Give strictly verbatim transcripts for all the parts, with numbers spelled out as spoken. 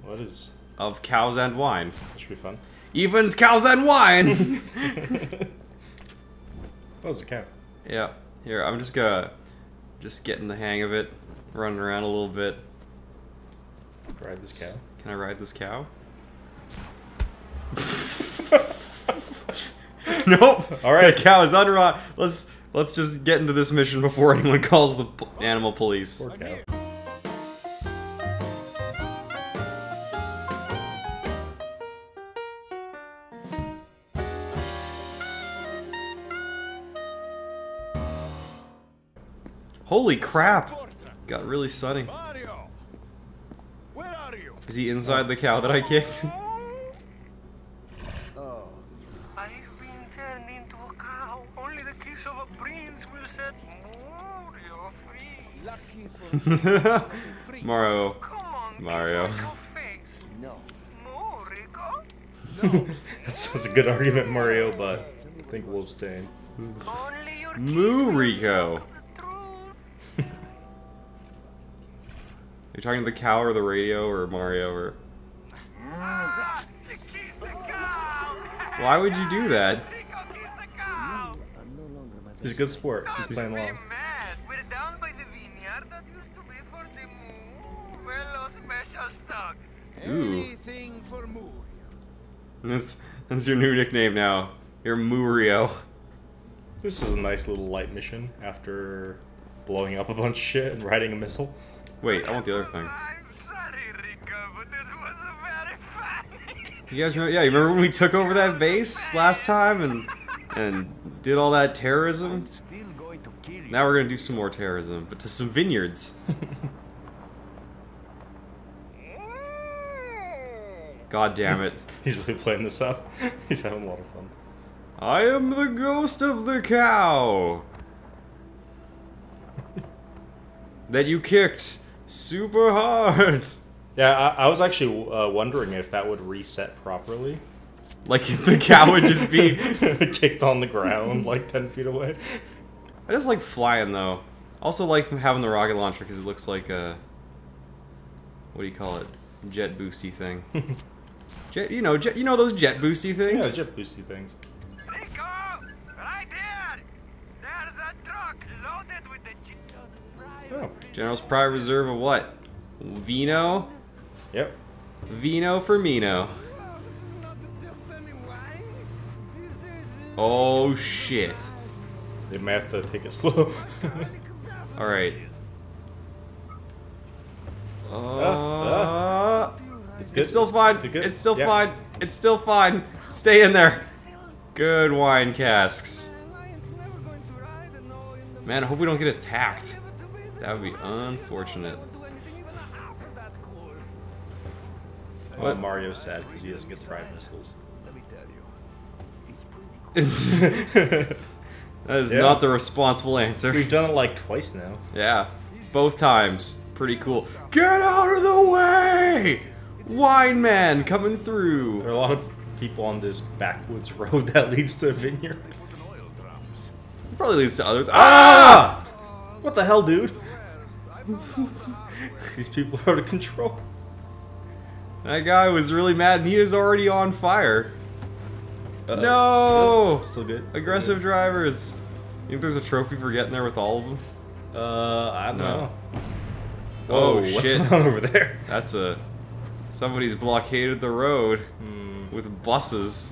What is? Of cows and wine. That should be fun. Evens, cows, and wine! That was a cow. Yeah. Here, I'm just gonna... Just getting the hang of it. Running around a little bit. Ride this cow. Can I ride this cow? Nope! Alright. The cow is unride. Let's, let's just get into this mission before anyone calls the p animal police. Poor cow. Holy crap! Got really sunny. Mario, where are you? Is he inside the cow that I kicked? Oh, I've been turned into a cow. Only the kiss of a prince will set Mario free. lucky for me. Mario. Come on, Mario. kiss on your face. No. No, Rico. No. That's a good argument, Mario, but I think we'll abstain. Only your Moo, kiss Rico. will tell the truth. You're talking to the cow or the radio or Mario or... Ah, kiss the cow. Why would you do that? Rico, kiss the cow. I'm no longer my best. He's a good sport. He's Don't playing be along. mad. We're down by the vineyard that used to be for the Moo. Well, special stock. Ooh. Anything for Mario. That's, that's your new nickname now. You're Murio. This is a nice little light mission after blowing up a bunch of shit and riding a missile. Wait, I want the other thing. I'm sorry, Rico, but it was very funny. You guys remember? Yeah, you remember when we took over that base last time and and did all that terrorism? Still going to kill you. Now we're gonna do some more terrorism, but to some vineyards. God damn it. He's really playing this up. He's having a lot of fun. I am the ghost of the cow that you kicked super hard. Yeah, I, I was actually uh, wondering if that would reset properly. Like if the cow would just be... kicked on the ground like ten feet away. I just like flying though. Also like having the rocket launcher because it looks like a... What do you call it? Jet boosty thing. Jet, you know, jet, you know those jet boosty Yeah, things? jet boosty things. Rico, right there. There's a truck loaded with the... Oh, General's Private Reserve of what? Vino? yep. Vino for Mino. Oh shit. They may have to take it slow. Alright. Uh, ah. It's good. It's still fine. It's, a good, It's still yeah. fine. It's still fine. Stay in there. Good wine casks. Man, I hope we don't get attacked. That would be unfortunate. Well, Mario's sad because he doesn't get fried missiles. Let me tell you. It's pretty cool. It's that is Yeah. not the responsible answer. We've done it like twice now. Yeah, both times. Pretty cool. Get out of the way! Wine man coming There through. are a lot of people on this backwoods road that leads to a vineyard. Probably leads to other. Th Ah! What the hell, dude? These people are out of control. That guy was really mad, and he is already on fire. Uh-oh. No! It's still good. Still Aggressive drivers. You think there's a trophy for getting there with all of them? good. Uh, I don't No. know. Oh, Whoa, what's shit. going on over there? That's a... Somebody's blockaded the road Hmm. with buses.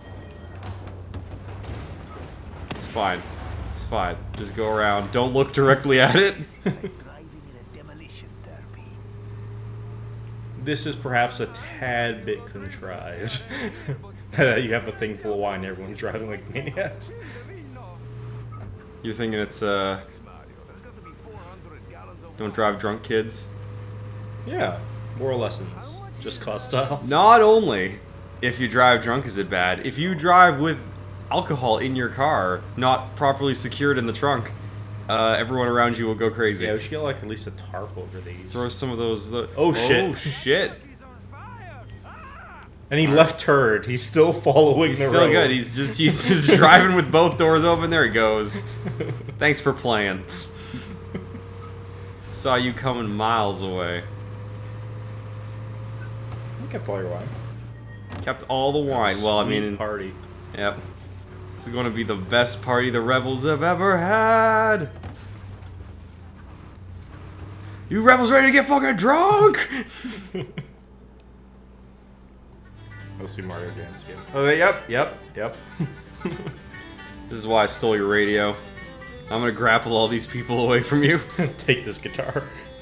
It's fine. It's fine. Just go around. Don't look directly at it. Driving in a demolition derby. This is perhaps a tad bit contrived. You have a thing full of wine, everyone's driving like maniacs. You're thinking it's, uh... Don't drive drunk, kids. Yeah, moral lessons. Just cause style. Not only if you drive drunk is it bad, if you drive with alcohol in your car, not properly secured in the trunk, uh, everyone around you will go crazy. Yeah, we should get like at least a tarp over these. Throw some of those... The Oh, shit. Oh, shit. And he left turd. He's still following He's the still road. good. He's just he's just driving with both doors open. There he goes. Thanks for playing. Saw you coming miles away. kept all your wine. Kept all the wine. Well, I mean, in, party. Yep. This is going to be the best party the rebels have ever had. You rebels ready to get fucking drunk? I'll see Mario dance again. Oh, they, yep, yep, yep. This is why I stole your radio. I'm gonna grapple all these people away from you. Take this guitar.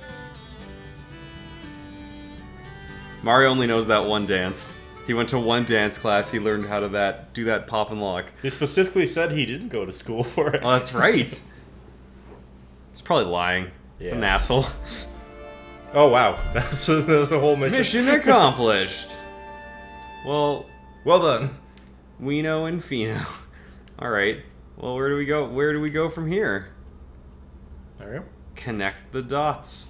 Mario only knows that one dance. He went to one dance class, he learned how to that do that pop and lock. He specifically said he didn't go to school for it. Oh, that's right. He's probably lying. Yeah. An asshole. Oh wow, that's a, that's a whole mission. Mission accomplished. Well, well done. We know and Fino. Alright. Well, where do we go? Where do we go from here? There we go. Connect the dots.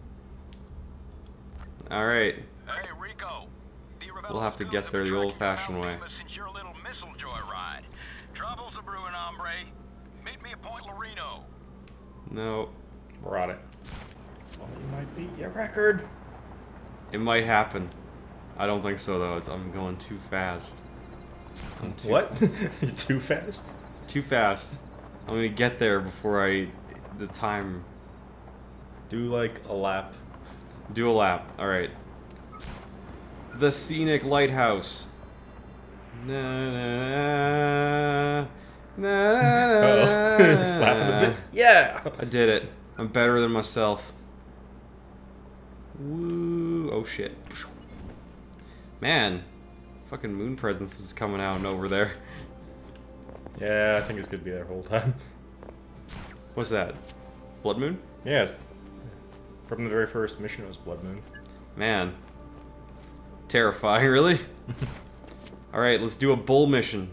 Alright. Hey, Rico. We'll have to get there the old-fashioned way. Since your little missile joyride. Trouble's a brewing, hombre. Meet me at Point Loreno. No. We're on it. Oh, you might beat your record. It might happen. I don't think so, though. It's, I'm going too fast. I'm too, what? Too fast? Too fast. I'm gonna get there before I... the time... Do like a lap. Do a lap. Alright. The Scenic Lighthouse. Na na na na na. Flapping a bit. Yeah! I did it. I'm better than myself. Woo! Oh shit. Man, fucking moon presence is coming out and over there. Yeah, I think it's gonna be there the whole time. What's that? Blood moon? Yeah, it's from the very first mission it was Blood Moon. Man. Terrifying, really? Alright, let's do a bull mission.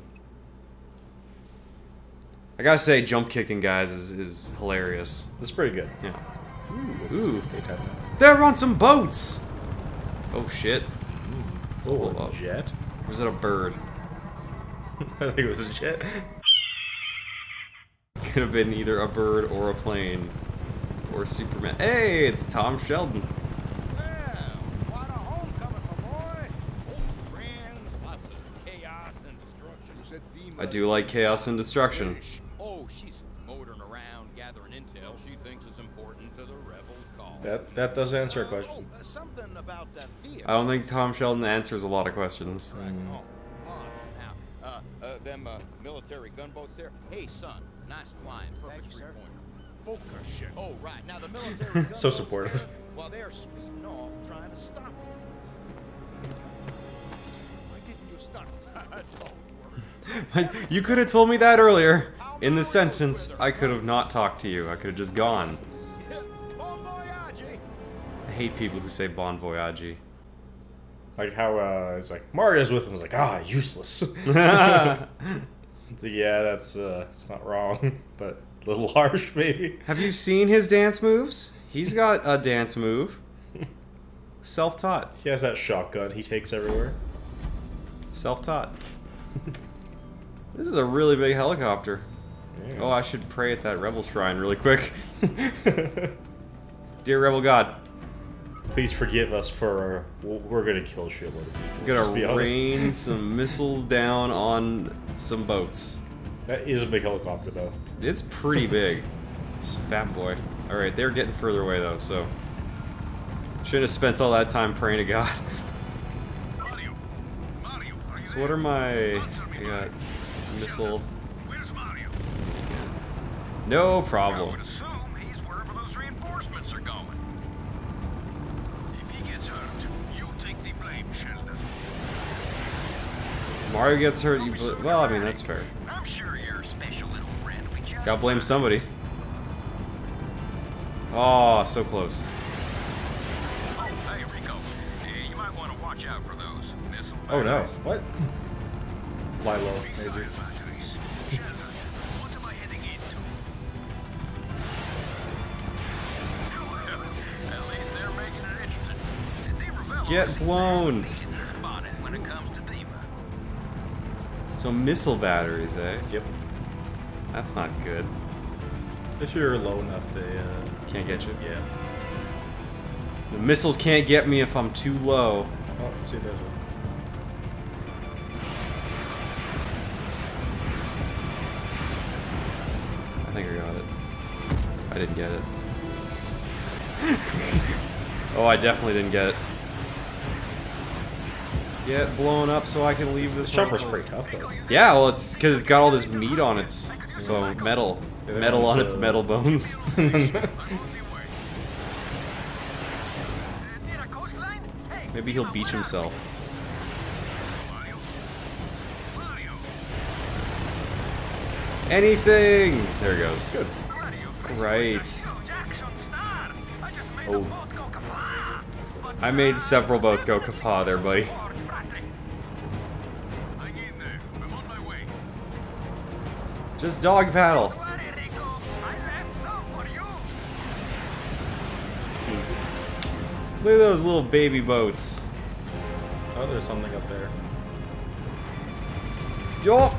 I gotta say, jump kicking, guys, is, is hilarious. This is pretty good. Yeah. Ooh. Ooh. Daytime now. They're on some boats! Oh shit. Oh, Oh, a jet? Or was it a bird? I think it was a jet. Could have been either a bird or a plane. Or Superman. Hey, it's Tom Sheldon. Well, what a homecoming, my boy. Old friends, lots of chaos and destruction. You said the I do like chaos and destruction. Oh, she's motoring around gathering intel she thinks is important to the rebel cause. That that does answer a question. Oh, uh, something about that vehicle. I don't think Tom Sheldon answers a lot of questions. Right, oh, on now. Uh, uh, them uh, military gunboats there. Hey, son, nice flying, perfect three pointer. Focus shit. Oh, right. Now the military gunboats So supportive. there, while they're speeding off trying to stop them. Why didn't you stop? Don't worry. You could have told me that earlier. In the sentence, I could have not talked to you. I could have just gone. Bon voyage. I hate people who say bon voyage. Like how uh, it's like Mario's with him. It's like ah, useless. Yeah, that's uh, it's not wrong, but a little harsh maybe. Have you seen his dance moves? He's got a dance move. Self-taught. He has that shotgun he takes everywhere. Self-taught. This is a really big helicopter. Yeah. Oh, I should pray at that rebel shrine really quick. Dear rebel god, Please forgive us for we're gonna kill a shitload of people. I'm Just be gonna honest. rain some missiles down on some boats. That is a big helicopter though. It's pretty big. It's a fat boy. Alright, they're getting further away though, so shouldn't have spent all that time praying to God. Mario, Mario, are you So what are my... I got missile... Where's Mario? No I problem. would assume he's wherever those reinforcements are going. If he gets hurt, you take the blame, Sheldon. Mario gets hurt, you... bl- Well, I mean, that's fair. I'm sure your special little friend will be just Gotta blame somebody. Oh, so close. Oh, hey, Rico. Yeah, you might want to watch out for those missile Oh no. batteries. What? Fly low, Missile maybe. batteries. Sheldon, what am I heading into? Well, at least they're making it interesting. They reveal Get us. blown. They can spot it when it comes to Dima. So missile batteries, eh? Yep. That's not good. If you're low enough, they uh, Can't get you. yeah. The missiles can't get me if I'm too low. Oh, let's see if there's one. I think I got it. I didn't get it. Oh, I definitely didn't get it. Get blown up so I can leave this. This chopper's place. pretty tough, though. Yeah, well, it's because it's got all this meat on its bone, metal, Yeah, metal that's on its what- metal bones. Maybe he'll beach himself. Anything. There he goes. Good. Right. Oh. I made several boats go kapah there, buddy. Just dog paddle. Easy. Look at those little baby boats. Oh, there's something up there. Yo.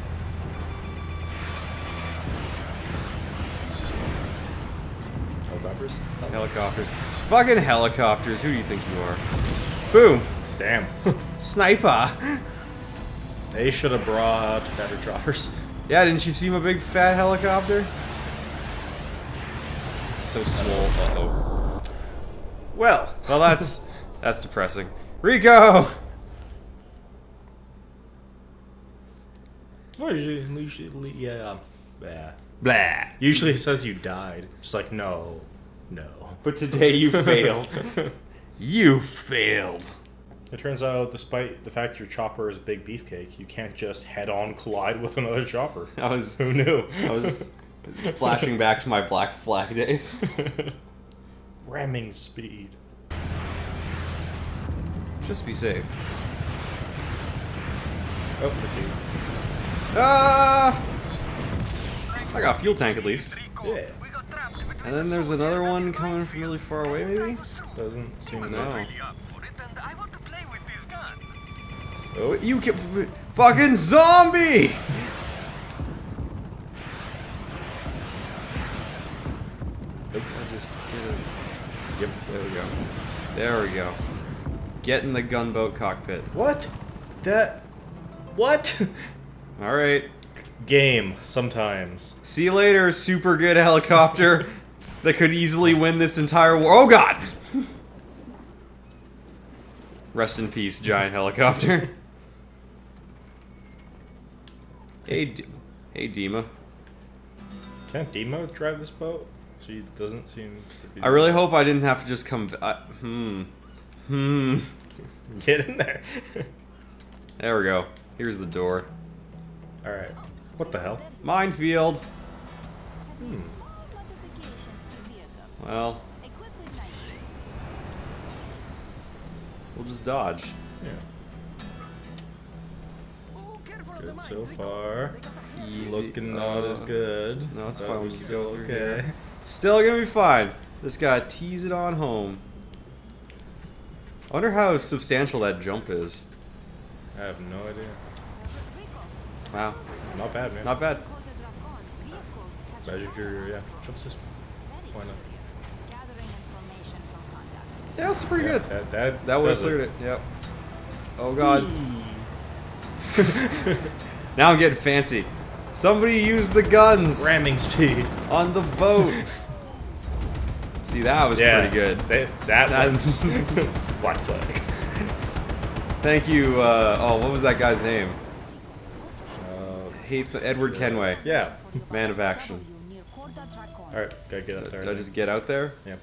Helicopters? Helicopters. Fucking helicopters. Who do you think you are? Boom. Damn. Sniper. They should have brought better choppers. Yeah, didn't you see my big fat helicopter? So swole. Uh-oh. Well. Well, that's that's depressing. Rico. Well, usually, usually, yeah. Blah. Blah. Usually it says you died. It's like, no. No. But today you failed. You failed. It turns out, despite the fact your chopper is a big beefcake, you can't just head-on collide with another chopper. I was Who knew? I was flashing back to my Black Flag days. Ramming speed. Just be safe. Oh, I see. Ah! I got a fuel tank at least. Yeah. And then there's another one coming from really far away, maybe? Doesn't seem to No. Oh, you can fucking zombie! Nope, I just get it. Yep, there we go. There we go. Get in the gunboat cockpit. What? That... What? Alright. Game, sometimes. See you later, super good helicopter that could easily win this entire war. Oh god! Rest in peace, giant helicopter. Hey, D hey, Dima. Can't Demo drive this boat? She doesn't seem to be... I really hope I didn't have to just come... I, hmm. Hmm. Get in there. There we go. Here's the door. Alright. What the hell? Minefield. Hmm. Well, we'll just dodge. Yeah. Good so far. Easy. Looking not Uh, as good. No, it's but fine. we're We can still go through okay. here. Still gonna be fine. Just gotta tease it on home. I wonder how substantial that jump is. I have no idea. Wow. Not bad, man. Not bad. Magic your, yeah. Jump this. Why not? Yeah, that's pretty Yeah, good. That, that, That would have does cleared it. Yep. Oh god. Now I'm getting fancy. Somebody use the guns Ramming speed. on the boat. See, that was Yeah, pretty good. They, that That- one's Black Flag. Thank you. Uh, oh, what was that guy's name? Uh, Heath, Edward Kenway. yeah. Man of action. Alright, gotta get up there. Did I just get out there? Yeah.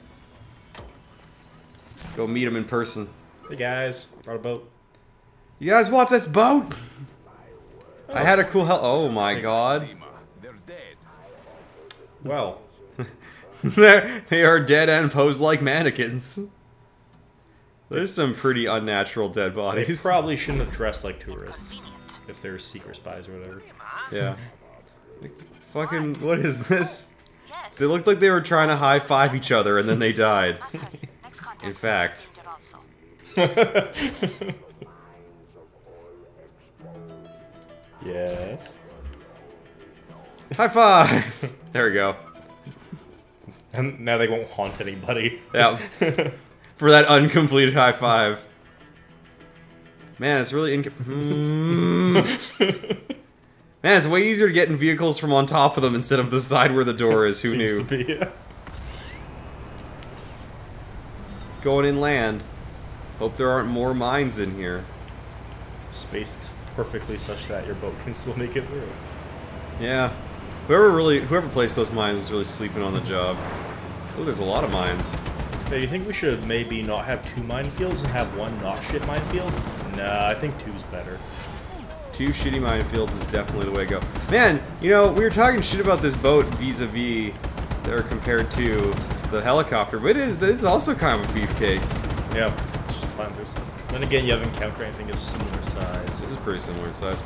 Go meet him in person. Hey guys, brought a boat. You guys want this boat? I had a cool hel- Oh my god. They're dead. Well, They're, they are dead and posed like mannequins. There's some pretty unnatural dead they bodies. probably shouldn't have dressed like tourists. If they're secret spies or whatever. Yeah. Fucking, what is this? They looked like they were trying to high five each other and then they died. In fact. Yes. High five! There we go. And now they won't haunt anybody. Yeah. For that uncompleted high five. Man, it's really inc- mm. Man, it's way easier to get in vehicles from on top of them instead of the side where the door is. Who Seems knew? To be, yeah. Going inland. Hope there aren't more mines in here. Spaced perfectly such that your boat can still make it through. Yeah. Whoever really, whoever placed those mines was really sleeping on the job. Oh, there's a lot of mines. Hey, you think we should maybe not have two minefields and have one not shit minefield? Nah, I think two's better. Two shitty minefields is definitely the way to go. Man, you know, we were talking shit about this boat vis-a-vis, or compared to the helicopter, but it is, it's also kind of a beefcake. Yeah, just climb through stuff. Then again, you haven't encountered anything of similar size. This is pretty similar in size.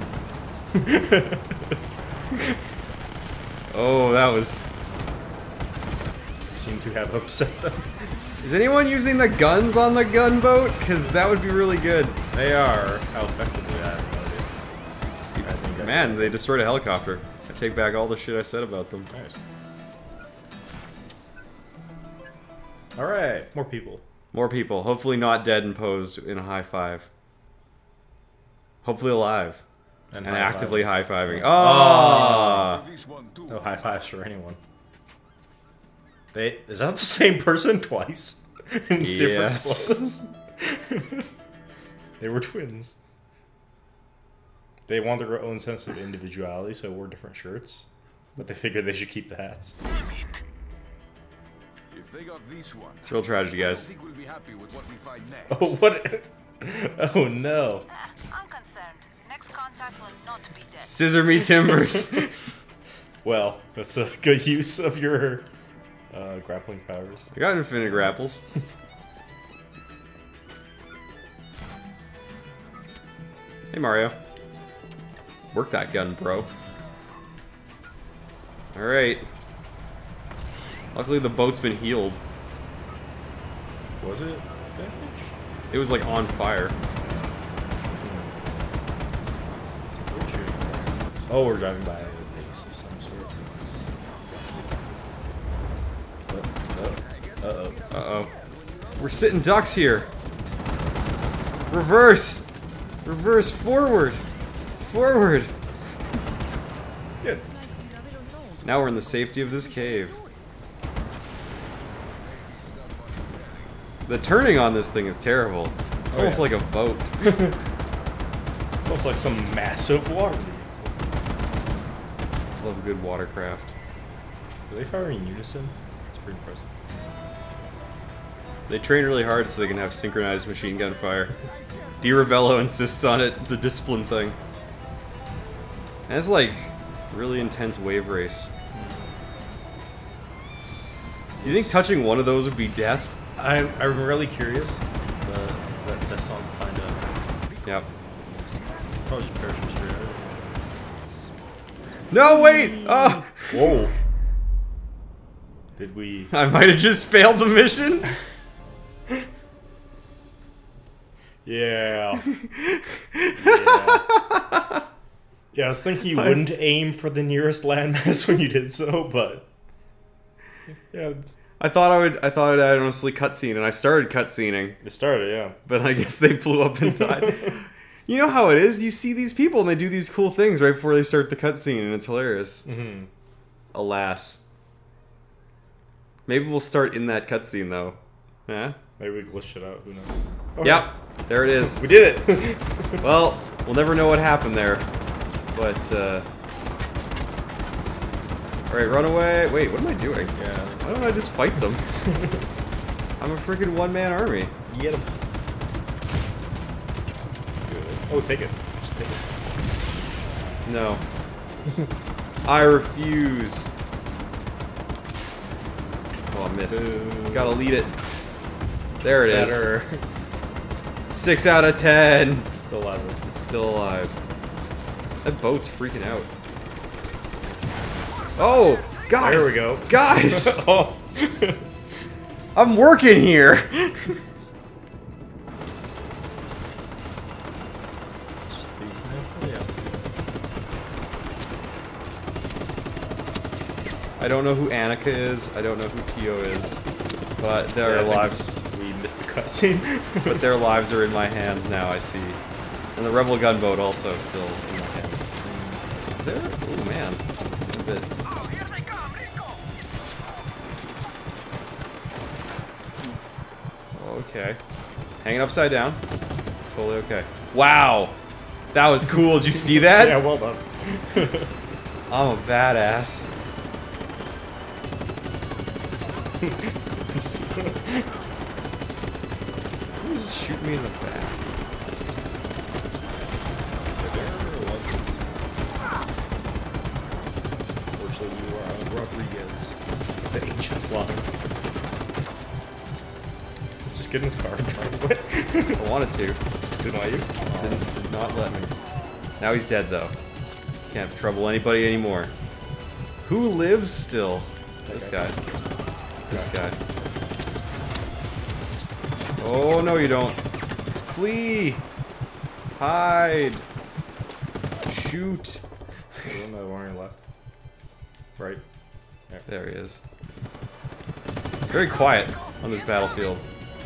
Oh, that was... Seem to have upset them. Is anyone using the guns on the gunboat? Because that would be really good. They are. How effectively I have no idea. See, I think I- Man, they destroyed a helicopter. I take back all the shit I said about them. Nice. Alright, more people. More people. Hopefully not dead and posed in a high five. Hopefully alive. And, high actively five. high-fiving. Oh! This one too. No high fives for anyone. They is that the same person twice? In different Yes. clothes? They were twins. They want their own sense of individuality, so wore different shirts. But they figured they should keep the hats. Damn it. If they got this one, It's real tragedy, I guys. think we'll be happy with what we find next. Oh, what? Oh no. Ah, I'm concerned. Next contact will not be dead. Scissor me timbers! Well, that's a good use of your uh, grappling powers. I got infinite grapples. Hey, Mario. Work that gun, bro. Alright. Luckily the boat's been healed. Was it damaged? It was like on fire. It's approaching. Oh, we're driving by a base of some sort. Uh-oh. Uh-oh. Uh-oh. We're sitting ducks here. Reverse! Reverse forward! Forward! Good. Now we're in the safety of this cave. The turning on this thing is terrible. It's Oh, almost yeah. like a boat. It's almost like some massive water. Love a good watercraft. Do they fire in unison? It's pretty impressive. They train really hard so they can have synchronized machine gun fire. Di Ravello insists on it. It's a discipline thing. And it's like really intense wave race. You think touching one of those would be death? I'm, I'm really curious, but that, that's not to find out. Yep. Probably just parachute straight out. No, wait! Oh! Whoa! Did we... I might have just failed the mission. Yeah. yeah. Yeah, I was thinking you wouldn't aim for the nearest landmass when you did so, but... Yeah, I thought I would. I thought I'd honestly cutscene, and I started cutscening, it started, yeah. but I guess they blew up and died. You know how it is. You see these people, and they do these cool things right before they start the cutscene, and it's hilarious. Mm-hmm. Alas. Maybe we'll start in that cutscene though. Yeah. Maybe we glitched it out, who knows. Oh, Yep. There it is. We did it! Well, we'll never know what happened there, but. uh... All right, run away. Wait, what am I doing? Yeah. Why don't I just fight them? I'm a freaking one-man army. You get him. Good. Oh, take it. Just take it. No. I refuse. Oh, I missed. Boo. Gotta lead it. There it is. Better. Six out of ten. Still alive. It's still alive. That boat's freaking out. Oh, guys. There we go. Guys. Oh. I'm working here. I don't know who Annika is. I don't know who Tio is. But their Yeah, I think lives. we missed the cutscene. But their lives are in my hands now. I see. And the rebel gunboat also still in my hands. Is there? Oh man. It's a bit... Oh, here they come, Rico! Okay. Hanging upside down. Totally okay. Wow! That was cool. Did you see that? Yeah, well done. I'm a badass. Just- Who just shoot me in the back? Unfortunately, you are on Rodriguez, the ancient line. Just get in his car and try and quit. I wanted to. Didn't let you? Didn't, did not let me. Now he's dead though. Can't trouble anybody anymore. Who lives still? This guy. This guy. Oh no you don't. Flee! Hide! Shoot! There's another one on your left. Right. There he is. It's very quiet on this battlefield.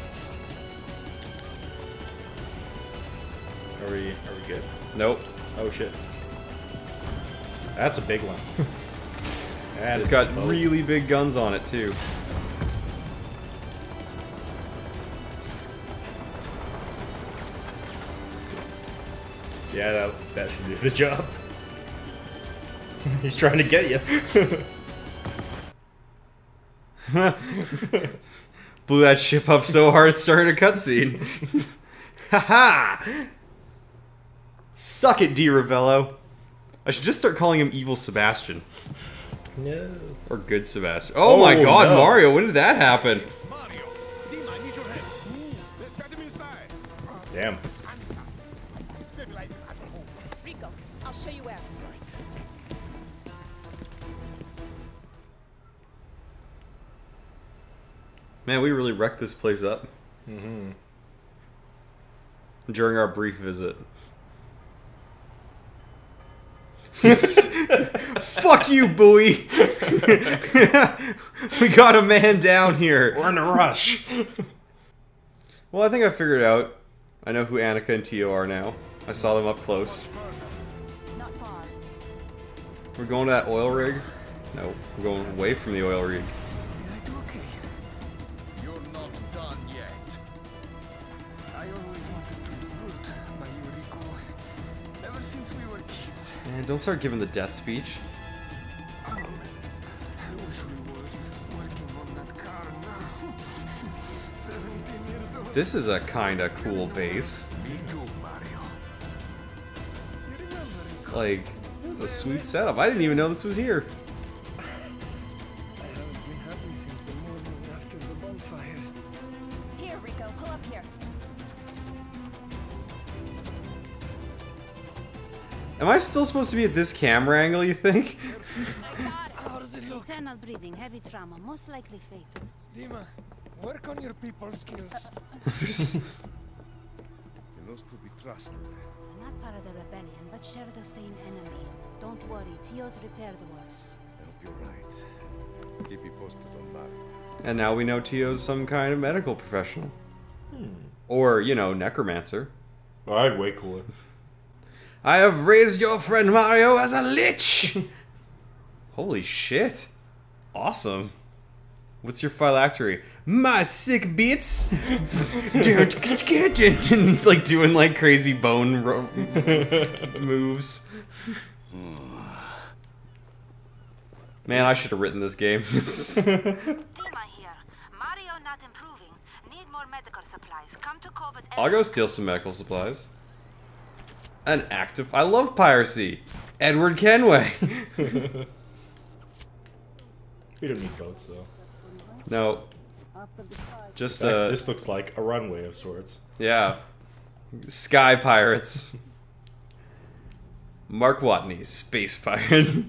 Are we, are we good? Nope. Oh shit. That's a big one. That It's is got a boat. really big guns on it too. Yeah, that, that should do the job. He's trying to get you. Blew that ship up so hard it started a cutscene. Haha! Suck it, Di Ravello. I should just start calling him Evil Sebastian. No. Or Good Sebastian. Oh, my Oh, god, no. Mario, when did that happen? Mario, Dima, I need your help. Let's get him inside. Damn. Stabilize him at home. Rico, I'll show you where. Man, we really wrecked this place up. Mm-hmm. During our brief visit. Fuck you, Bowie! We got a man down here. We're in a rush. Well, I think I figured it out. I know who Annika and Tio are now. I saw them up close. Not far. We're going to that oil rig? No, we're going away from the oil rig. You're not done yet. I always wanted to do good by you, Rico. Ever since we were kids. Man, don't start giving the death speech. Um, I wish we was working on that car now. seventeen years old. This is a kinda cool base. Me too, Mario. You remember, Rico? Like, this is a sweet setup. I didn't even know this was here. I haven't been happy since the morning after the bonfire. Here, Rico, pull up here. Am I still supposed to be at this camera angle, you think? I got it. How does it look? Internal bleeding, heavy trauma, most likely fatal. Dima, work on your people skills. Those to be trusted. We're not part of the rebellion, but share the same enemy. Don't worry, Tio's repaired worse. I hope you're right. Keep me posted on Mario. And now we know Tio's some kind of medical professional. Or, you know, necromancer. Well, I'd way cooler. I have raised your friend Mario as a lich! Holy shit. Awesome. What's your phylactery? My sick bits! He's like doing like crazy bone ro moves. Man, I should have written this game. Dima here. Mario not improving. Need more medical supplies. Come to Cobalt. I'll go steal some medical supplies. An active... I love piracy! Edward Kenway! We don't need boats, though. No. Just, That- uh... this looks like a runway of sorts. yeah. Sky pirates. Mark Watney, space pirate.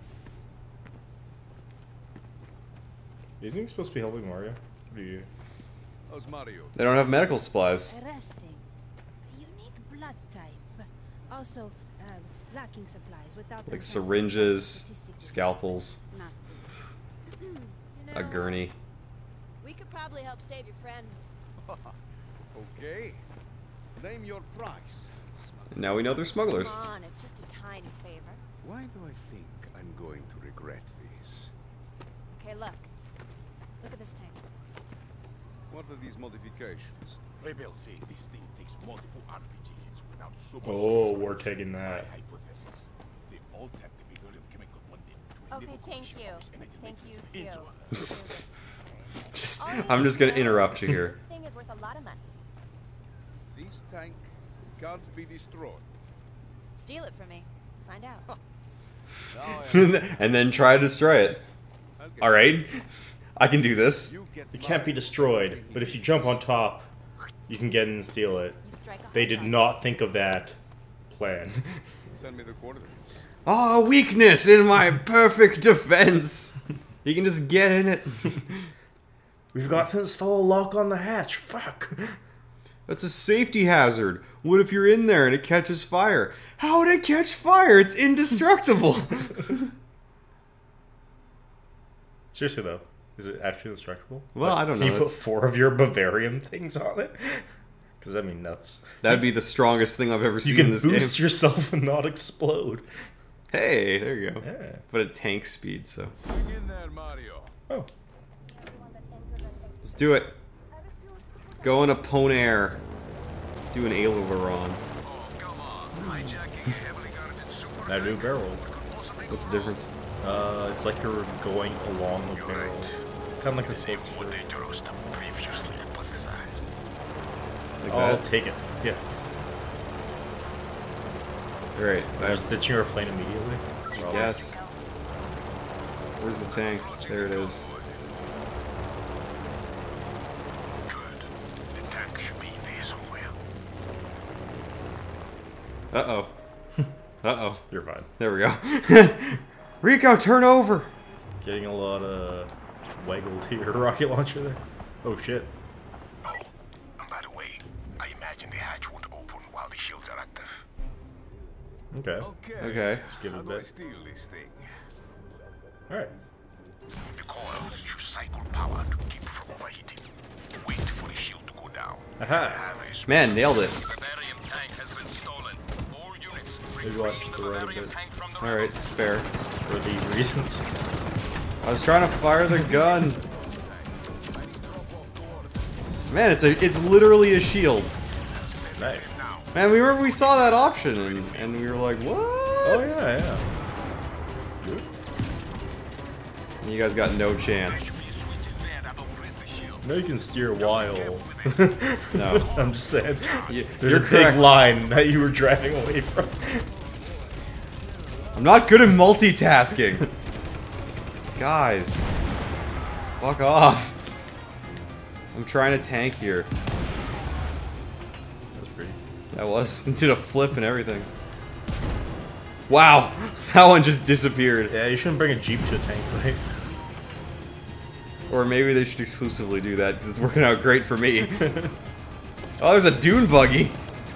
Isn't he supposed to be helping Mario? What do you... How's Mario? They don't have medical supplies. Resting. Unique blood type. Also, uh, lacking supplies without Like the syringes, statistical- scalpels, Not good. a gurney. We could probably help save your friend. Okay. Name your price. Now we know they're smugglers. Come on, it's just a tiny favor. Why do I think I'm going to regret this? Okay, look. Look at this tank. What are these modifications? Rebels say this thing takes multiple R P G hits without super. Oh, we're taking that. Hypothesis. They all tap the beryllium chemical bonding to Okay, enable thank collision you. of this energy Thank you, matrix too. into Just, All you I'm just gonna need to know interrupt you here. This thing is worth a lot of money. This tank can't be destroyed. Steal it from me. Find out. Now I And then try to destroy it. I'll get Alright. I can do this. you get It can't be destroyed, but if you jump on top, you can get in and steal it. You strike a They hard did target. not think of that plan. Send me the coordinates. Oh, weakness in my perfect defense. You can just get in it. We've got to install a lock on the hatch. Fuck. That's a safety hazard. What if you're in there and it catches fire? How would it catch fire? It's indestructible. Seriously though, is it actually indestructible? Well, Like, I don't Can know, you put that's- four of your Bavarian things on it? Because that'd be nuts. That'd be the strongest thing I've ever You seen can in this boost game. yourself and not explode. Hey, there you go. Yeah. But at tank speed, so Hang in there, Mario. Oh. let's do it. Go in a Ponair. Do an aileron. Oh, come on. Hijacking a heavily guarded super That new barrel. What's the difference? Uh, it's like you're going along the barrel. Kind of like a more corkscrew. dangerous than previously hypothesized. Like I'll that? take it. Yeah. Alright, I Just ditching our plane immediately. I guess. Where's the tank? There it is. Good. The tank should be there somewhere. Uh-oh. Uh-oh. You're fine. There we go. Rico, turn over! Getting a lot of waggle to your rocket launcher there. Oh shit. Oh, and by the way, I imagine the hatch won't open while the shields are active. Okay. Okay. Okay. Just give it How a do I bit. steal this thing? Alright. The coils should cycle power to keep from overheating. Wait for the shield to go down. Aha. Have a small Man, nailed it. Bavarian tank has been stolen. All units, Maybe retrieve watch the the right a Bavarian bit. tank from the Alright, fair. For these reasons. I was trying to fire the gun. Man, it's a it's literally a shield. Nice. Man, we remember we saw that option and, and we were like, what? Oh yeah, yeah. Good. And you guys got no chance. No, you can steer while. No. I'm just saying. You- There's you're a correct. big line that you were driving away from. I'm not good at multitasking. Guys. Fuck off. I'm trying to tank here. That's pretty. That was. Did a flip and everything. Wow. That one just disappeared. Yeah, you shouldn't bring a jeep to a tank fight. Or maybe they should exclusively do that because it's working out great for me. Oh, there's a dune buggy.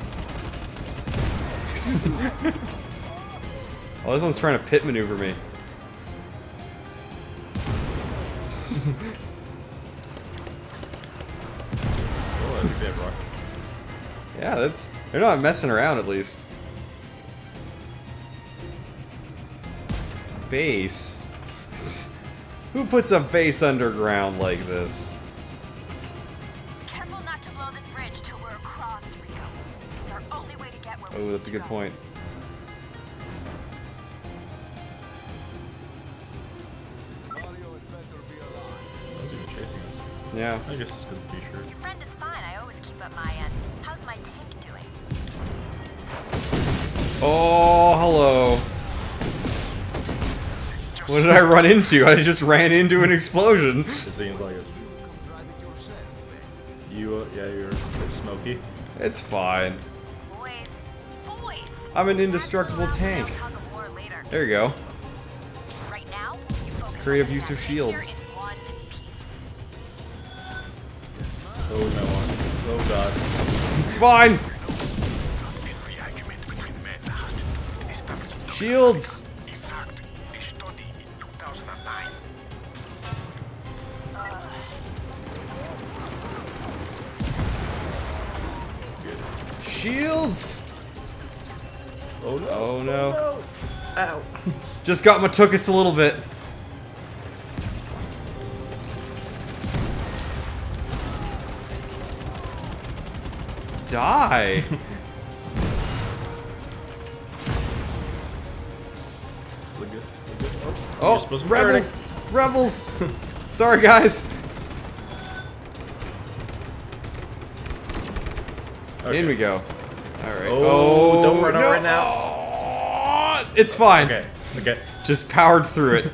Oh, this one's trying to pit maneuver me. Oh, I think they have rockets. Yeah, that's they're not messing around at least. Base. Who puts a base underground like this? Careful not to blow this bridge till we're across, Rico. It's our only way to get where we Oh, need that's a to good go. point. Mario had better be alive. That's even chasing us. Yeah. I guess it's good to be sure. Your friend is fine. I always keep up my end. How's my tank doing? Oh, hello. What did I run into? I just ran into an explosion. It seems like it. You, uh, yeah, you're a bit smoky. It's fine. Boys, boys. I'm an indestructible We'll tank. tug of war later. There you go. Right now, you focus Creative on use of getting that shields. figure in one piece. Oh no. Oh god. It's fine. Every argument between men has established Shields. in fact, a study in two thousand nine. Shields. Oh no. Oh no. Oh, no. Ow. Just got my took us a little bit. Die. Still good. Still good. Oh, you're Oh, supposed to be rebels! Rebels! Sorry, guys. Okay. In we go. All right. Oh, don't run out no. right now. Oh, it's fine. Okay. Okay. Just powered through it.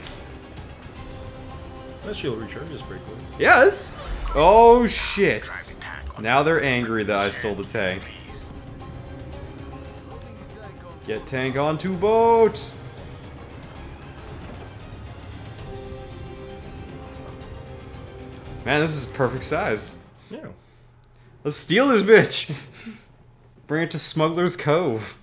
That shield recharges pretty quick. Yes. Oh shit. Now they're angry that I stole the tank. Get tank onto boat. Man, this is perfect size. Yeah. Let's steal this bitch. Bring it to Smuggler's Cove.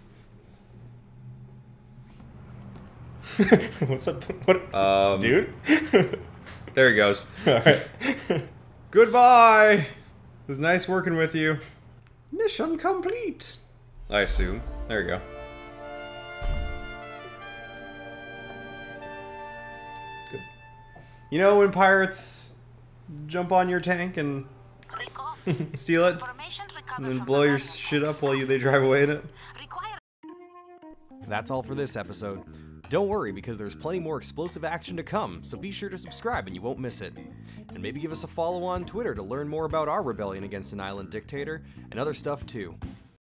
What's up? What? Um, Dude? There he goes. Alright. Goodbye. It was nice working with you. Mission complete. I assume. There we go. Good. You know when pirates jump on your tank and Rico, steal it, information recovered and then from blow the your Guardian shit up Force. while you they drive away in it? Require That's all for this episode. Don't worry, because there's plenty more explosive action to come, so be sure to subscribe and you won't miss it. And maybe give us a follow on Twitter to learn more about our rebellion against an island dictator, and other stuff too.